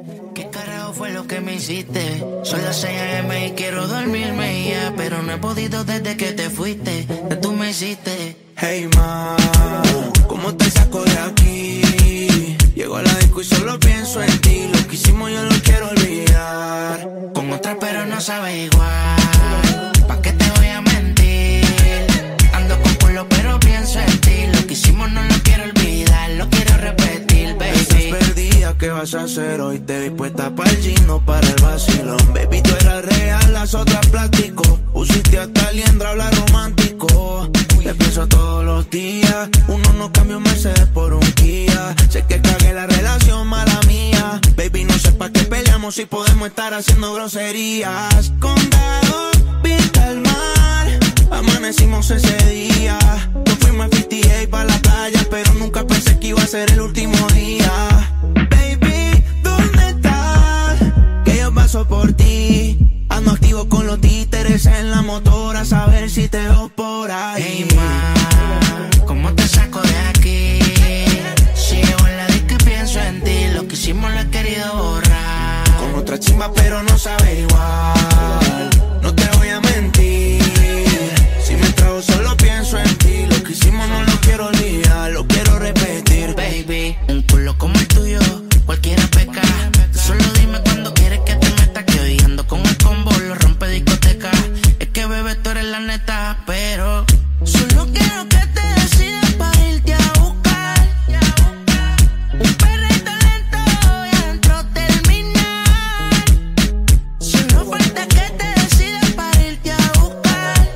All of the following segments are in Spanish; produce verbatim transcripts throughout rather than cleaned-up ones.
¿Qué carajo fue lo que me hiciste? Son las seis a eme y quiero dormirme ya, pero no he podido desde que te fuiste. ¿Qué tú me hiciste? Hey ma, ¿cómo te saco de aquí? Llego a la disco y solo pienso en ti. Lo que hicimos yo lo quiero olvidar. Con otra pero no sabe igual. ¿Pa' qué te voy a mentir? Ando con culo pero pienso en ti. Lo que hicimos no lo quiero olvidar. Lo quiero repetir, baby. Estás perdida, ¿qué vas a hacer hoy? Te vi puesta para el gino, para el vacilón. Baby, tú eras real, las otras plástico. Pusiste hasta liendra, habla romántico. Te pienso todos los días. Uno no cambia un Mercedes por un Kia. Sé que cagué la relación, mala mía. Baby, no sé pa' qué peleamos si podemos estar haciendo groserías. Condado, vista al mar. Amanecimos ese día. Nos fuimos a cincuenta y ocho pa' la playa, pero nunca pensé que iba a ser el último día. Baby, ¿dónde estás? Que yo paso por ti. Ando activo con los títeres en la motora, a saber si te veo por ahí. Hey ma, ¿cómo te saco de aquí? Si llego en la disco y pienso en ti. Lo que hicimos lo he querido borrar. Con otra chimba pero no sabe igual. No te voy a mentir. Si me trago solo pienso en ti. Lo que hicimos no lo quiero olvidar. Lo quiero repetir. Baby, un culo como el tuyo cualquiera peca. Tú solo dime cuando quieres que te meta. Que hoy ando con el combo, lo rompe discoteca. Es que bebé tú eres la neta, pero solo quiero que te decidas para irte a buscar. Un perrito lento y adentro terminar. Solo falta que te decidas para irte a buscar.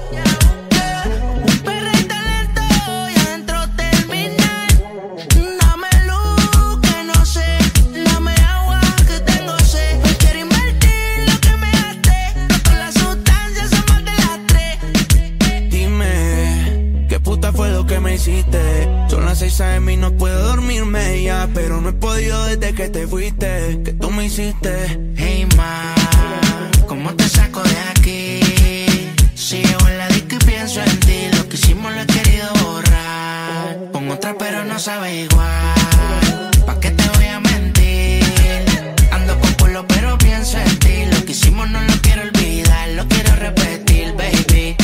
Un perrito lento y adentro terminar. Dame luz que no sé, dame agua que tengo sed. Hoy quiero invertir lo que me gasté. No con las sustancias son más de las tres. Dime, ¿qué puta fue lo que me hiciste? Son las seis a eme y no puedo dormirme ya, pero no he podido desde que te fuiste. ¿Qué tú me hiciste? Hey ma, ¿cómo te saco de aquí? Si llego en la disco y pienso en ti. Lo que hicimos lo he querido borrar. Con otra pero no sabe igual. ¿Pa' qué te voy a mentir? Ando con culo pero pienso en ti. Lo que hicimos no lo quiero olvidar. Lo quiero repetir, baby.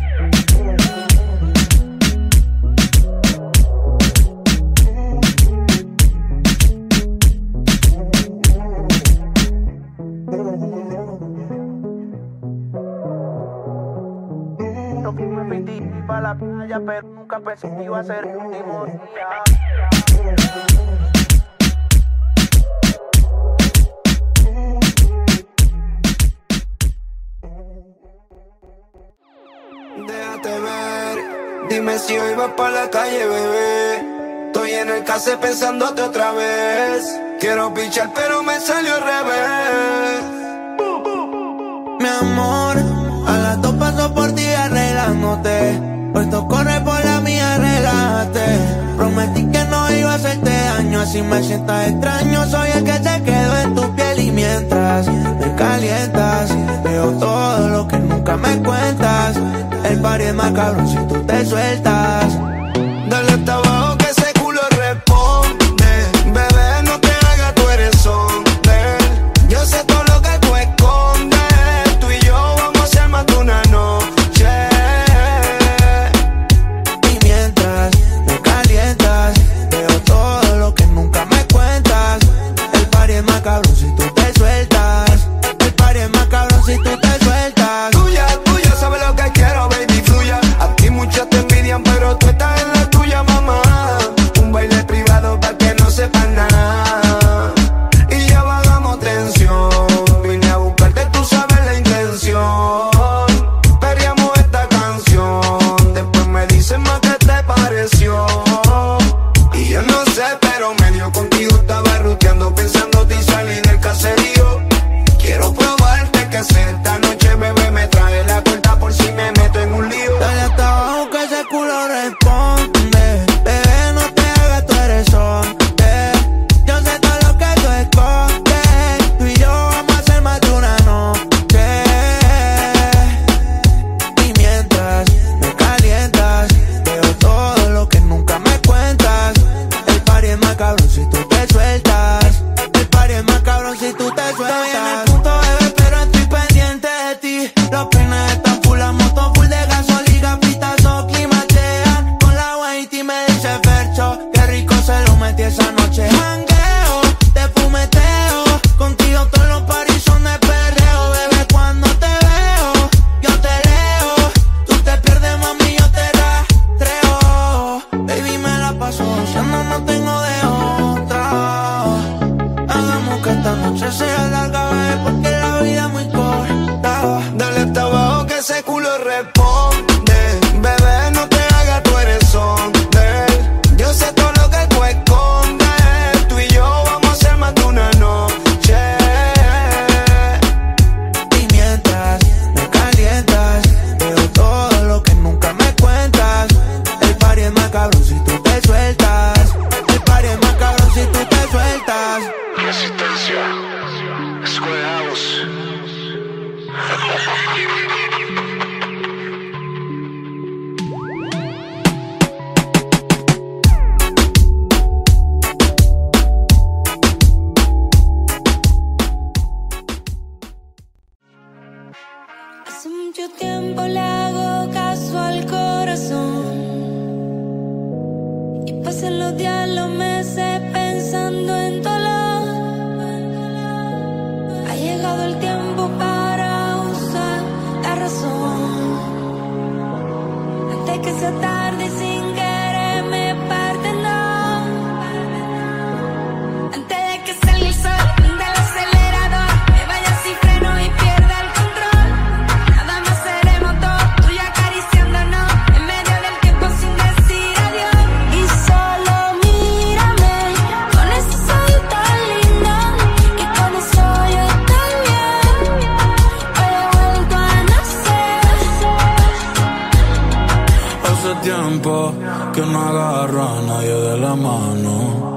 Nos fuimos en cincuenta y ocho pa' la playa, pero nunca pensé que iba a ser el último día. Déjate ver, dime si hoy vas pa' la calle, bebé. Estoy en el case pensándote otra vez. Quiero pichar pero me salió al revés. Mi amor, a las dos paso por ti arreglándote. Puesto corre por la mía, relájate. Prometí que no iba a hacerte daño, así me sientas extraño. Soy el que se quedó en tu piel y mientras me calientas, veo todo lo que nunca me cuentas. El party es más cabrón si tú te sueltas. Dale hasta abajo que ese culo responde. Bebé, no te hagas, tú eres hombre. Yo sé todo lo que tú escondes. Tú y yo vamos a hacer más de una noche. Y mientras me calientas, veo todo lo que nunca me cuentas. El party es más cabrón si tú te sueltas. El party es más cabrón si tú te sueltas. Tuya, tuya, sabes lo que quiero, baby, fluya. A ti muchas te envidian, pero tú estás se hace larga, bebé, porque la vida es muy corta. Dale hasta abajo que ese culo responde. Bebé, no te hagas, tú eres hombre. Yo sé todo lo que tú escondes. Tú y yo vamos a hacer más de una noche. Y mientras me calientas, veo todo lo que nunca me cuentas. El party es más cabrón si tú te sueltas. El party es más cabrón si tú te sueltas. Resistencia, Square House. Hace mucho tiempo le hago caso al corazón y pasan los días, los meses pensando en dolor. Ha llegado el tiempo para usar la razón antes que sea tarde y sin querer me parte, no. Antes de que salga el sol del acelerador, me vaya sin freno y pierda el control. Nada más seremos dos, tú y acariciándonos en medio del tiempo sin decir adiós. Y solo mírame con ese sol tan lindo, que con eso yo estoy bien. Hoy he vuelto a nacer. Hace tiempo que no agarro a nadie de la mano.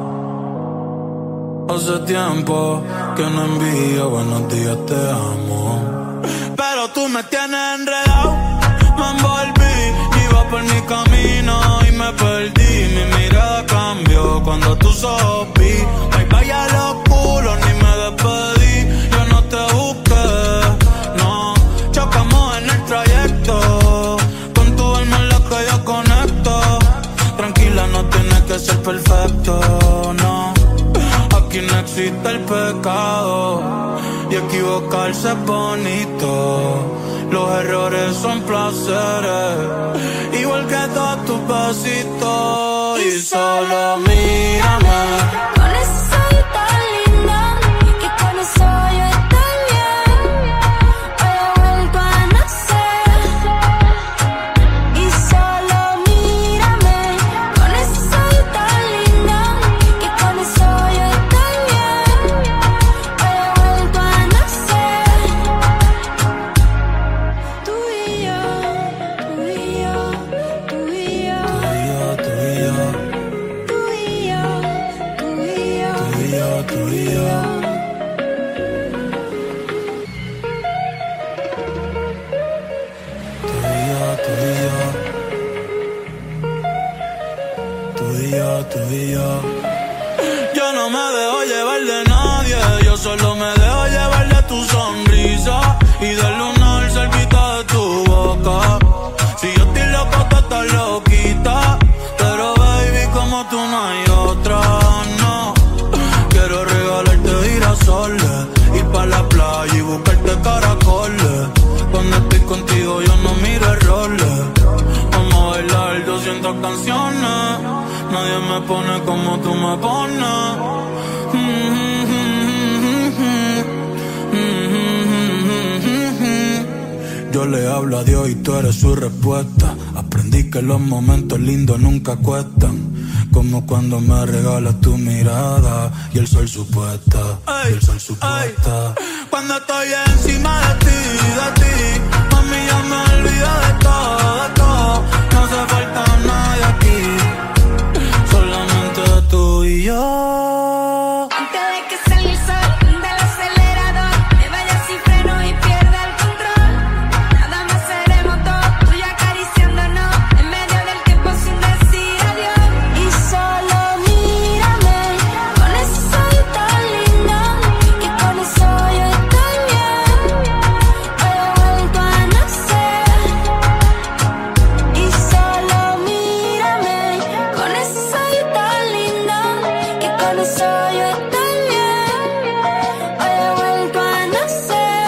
Hace tiempo que no envío buenos días, te amo. Pero tú me tienes enredado, me envolví, iba por mi camino y me perdí. Mi mirada cambió cuando tú sopí. Ay, vaya los culos, ni me despedí. Yo no te busqué, no. Chocamos en el trayecto, con tu alma en la que yo conecto. Tranquila, no tienes que ser perfecto, no. Aquí no existe el pecado y equivocarse es bonito. Los errores son placeres, igual que todos tus besitos. Y solo mírame Con ese sol tan lindo, que con eso yo estoy bien. Hoy he vuelto a nacer. Y solo mírame con ese sol tan lindo, que con eso yo estoy bien. Hoy he vuelto a nacer. Tú y yo, tú y yo, tú y yo. Tú y yo, tú y yo, Tú y yo, tú y yo, tú y yo, tú y yo. Tú y yo, tú y yo. Tú y yo, tú y yo. Yo no me dejo llevar de nadie, yo solo me dejo llevar de tu sonrisa y del lunar cerquita de tu boca. Si yo estoy loco, tú estás loquita, pero baby, como tú no hay otra, no. Quiero regalarte girasoles, ir pa' la playa y buscarte caracoles. Cuando estoy contigo yo no miro errores. Vamos a bailar doscientas canciones, nadie me pone como tú me pones. Yo le hablo a Dios y tú eres su respuesta. Aprendí que los momentos lindos nunca cuestan, como cuando me regalas tu mirada y el sol supuesta, y el sol supuesta. Cuando estoy encima de ti, de ti, mami, ya me olvido de todo, de todo. No hace falta nadie aquí, solamente tú y yo. antes de que salga el sol del acelerador, me vaya sin freno y pierda el control. Nada más seremos dos, tú y acariciándonos en medio del tiempo sin decir adiós. Y solo mírame con ese sol tan lindo, que con eso yo estoy bien. Hoy he vuelto a nacer. Y solo mírame con ese sol tan lindo, que con eso yo estoy bien. Hoy he vuelto a nacer.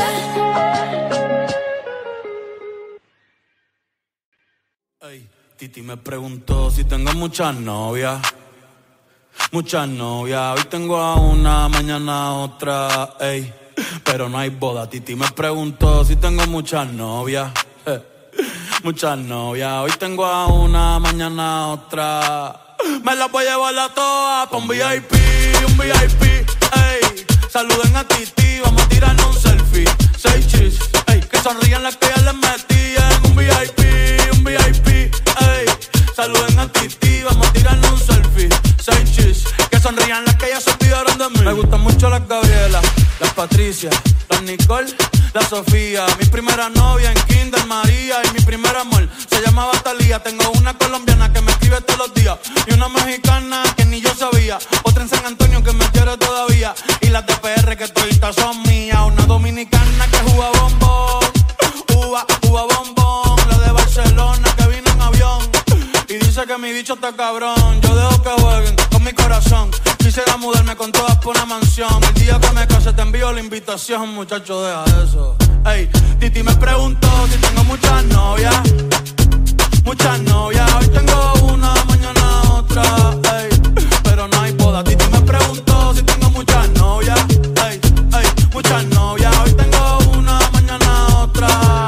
Ey, Titi me preguntó si tengo muchas novias. muchas novias. Hoy tengo a una, mañana a otra, ey. Pero no hay boda. Titi me preguntó si tengo muchas novias. Eh. Muchas novias. Hoy tengo a una, mañana a otra. Me las voy a llevar a todas pa' un V I P, un V I P, ey. Saluden a Titi, vamos a tirarnos un selfie. Seis chis, ey. Que sonrían las que ya les metí en un V I P, un V I P, ey. Saluden a Titi, vamos a tirarnos un selfie. Seis chis, que sonrían las que ya se olvidaron de mí. Me gustan mucho las Gabriela, las Patricia, las Nicole, la Sofía. Mi primera novia en Kinder María y mi primer amor se llamaba Talía. Tengo una colombiana que me escribe todos los días y una mexicana que ni yo sabía. Otra en San Antonio que me quiere todavía y las de P R que toditas son mías. Una dominicana que juega bombón, uva, uva bombón. La de Barcelona que vino en avión y dice que mi bicho está cabrón. Yo dejo que jueguen con mi corazón. Quisiera mudarme con todas por una mansión. El día que me case te envío la invitación, muchacho, deja eso. Ey, Titi me preguntó si tengo muchas novias. Muchas novias, hoy tengo una, mañana otra, ey. Pero no hay boda. Titi me preguntó si tengo muchas novias. Ey, ey, muchas novias, hoy tengo una, mañana otra.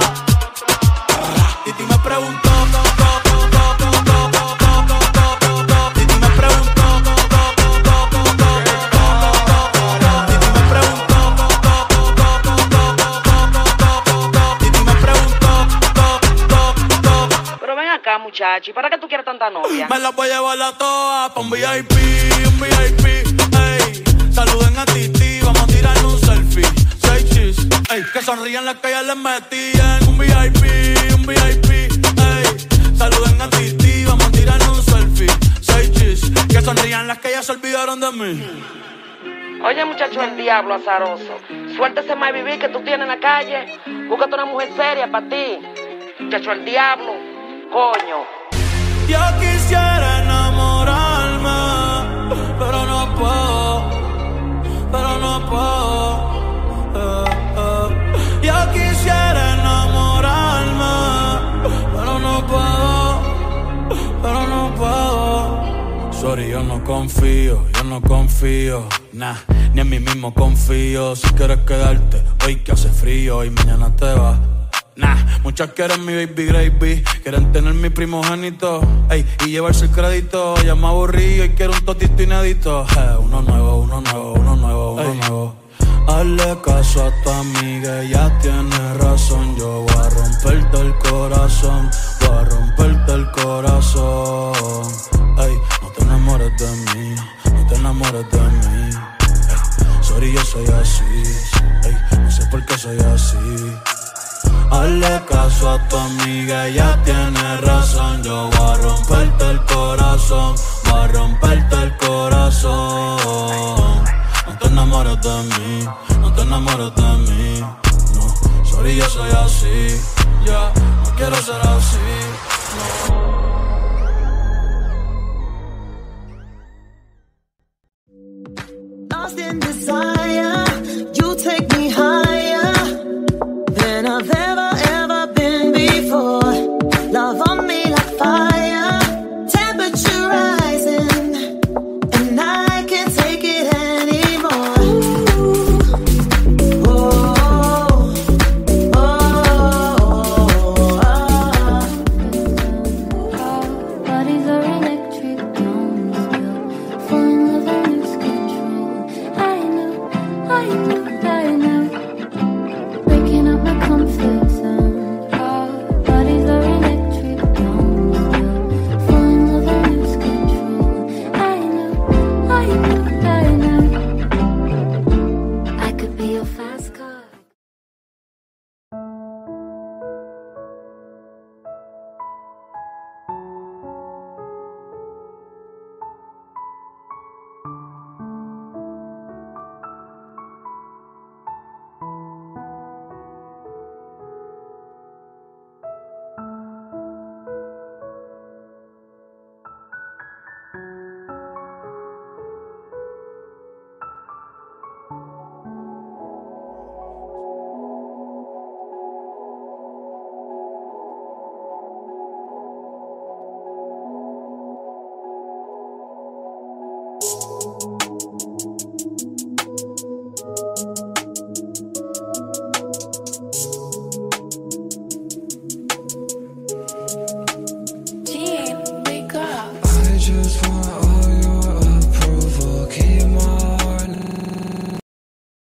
Titi me preguntó. Muchacho, ¿y para qué tú quieres tanta novia? Me las voy a llevar a todas pa' un V I P, un V I P, ey. Saluden a Titi, vamos a tirarnos un selfie. Seis chis, ey. Que sonrían las que ya les metí en un V I P, un V I P, ey. Saluden a Titi, vamos a tirarnos un selfie. Seis chis, que sonrían las que ya se olvidaron de mí. Oye, muchacho, el diablo azaroso. Suéltese más vivir que tú tienes en la calle. Búscate una mujer seria para ti. Muchacho, el diablo. Coño. Yo quisiera enamorarme, pero no puedo, pero no puedo. Eh, eh. Yo quisiera enamorarme, pero no puedo, pero no puedo. Sorry, yo no confío, yo no confío, nah, ni en mí mismo confío. Si quieres quedarte, hoy que hace frío y mañana te vas. Nah, muchas quieren mi baby gravy, quieren tener mi primogénito, ey, y llevarse el crédito. Ya me aburrí y quiero un totito inédito. Eh, uno nuevo, uno nuevo, uno nuevo, uno ey. nuevo. Hazle caso a tu amiga, ella tiene razón. Yo voy a romperte el corazón, voy a romperte el corazón. Ey, no te enamores de mí, no te enamores de mí. Ey, sorry, yo soy así, ey, no sé por qué soy así. Hazle caso a tu amiga, ella tiene razón. Yo voy a romperte el corazón, voy a romperte el corazón. No te enamores de mí, no te enamores de mí. No, sorry, yo soy así, ya, yeah, no quiero ser así, no. Lost in desire.